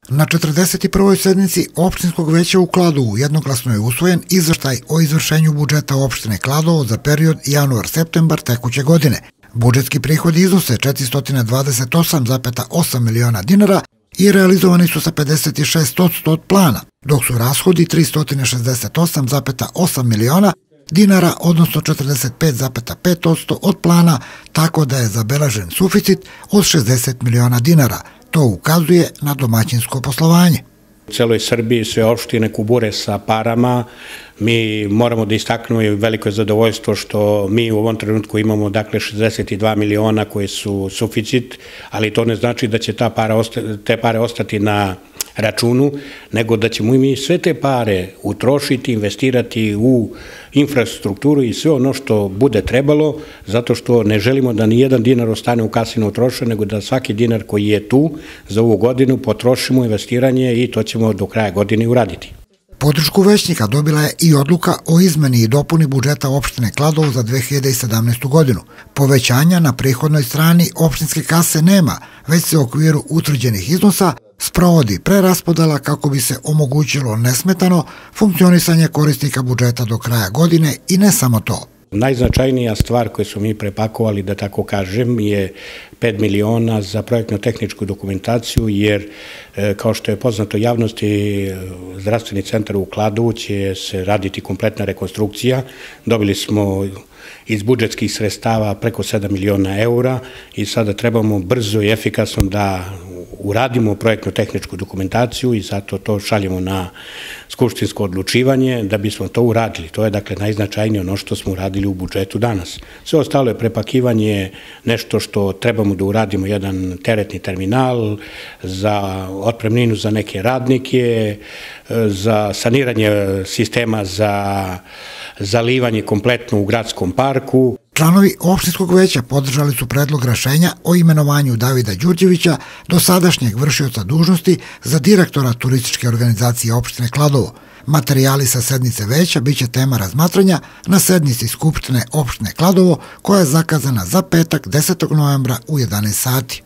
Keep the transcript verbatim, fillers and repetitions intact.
Na četrdeset prvoj sednici opštinskog veća u Kladovu jednoglasno je usvojen izveštaj o izvršenju budžeta opštine Kladovo za period januar-septembar tekuće godine. Budžetski prihodi iznose četiristo dvadeset osam zarez osam miliona dinara i realizovani su sa pedeset šest posto od plana, dok su rashodi tristo šezdeset osam zarez osam miliona dinara, odnosno četrdeset pet zarez pet posto od plana, tako da je zabeležen suficit od šezdeset miliona dinara. To ukazuje na domaćinsko poslovanje. U celoj Srbiji sve opštine kubure sa parama. Mi moramo da istaknemo i veliko je zadovoljstvo što mi u ovom trenutku imamo dakle šezdeset dva miliona koji su suficit, ali to ne znači da će ta para te pare ostati na računu, nego da ćemo mi sve te pare utrošiti, investirati u infrastrukturu i sve ono što bude trebalo, zato što ne želimo da ni jedan dinar ostane u kasi neutrošen, nego da svaki dinar koji je tu za ovu godinu potrošimo u investiranje i to ćemo do kraja godine uraditi. Podršku većnika dobila je i odluka o izmeni i dopuni budžeta opštine Kladovo za dve hiljade sedamnaestu. godinu. Povećanja na prihodnoj strani opštinske kase nema, već se u okviru utvrđenih iznosa sprovodi preraspodela kako bi se omogućilo nesmetano funkcionisanje korisnika budžeta do kraja godine i ne samo to. Najznačajnija stvar koju smo mi prepakovali, da tako kažem, je pet miliona za projektno-tehničku dokumentaciju, jer kao što je poznato javnosti, zdravstveni centar u Kladovu će se raditi kompletna rekonstrukcija. Dobili smo iz budžetskih sredstava preko sedam miliona eura i sada trebamo brzo i efikasno da uradimo projektno-tehničku dokumentaciju i zato to šaljemo na skupštinsko odlučivanje da bismo to uradili. To je dakle najznačajnije ono što smo uradili u budžetu danas. Sve ostalo je prepakivanje, nešto što trebamo da uradimo, jedan teretni terminal, za otpremninu za neke radnike, za saniranje sistema za zalivanje kompletno u gradskom parku. Članovi opštinskog veća podržali su predlog rešenja o imenovanju Davida Đurđevića, dosadašnjeg vršioca dužnosti za direktora turističke organizacije opštine Kladovo. Materijali sa sednice veća biće tema razmatranja na sednici Skupštine opštine Kladovo, koja je zakazana za petak desetog novembra u jedanaest sati.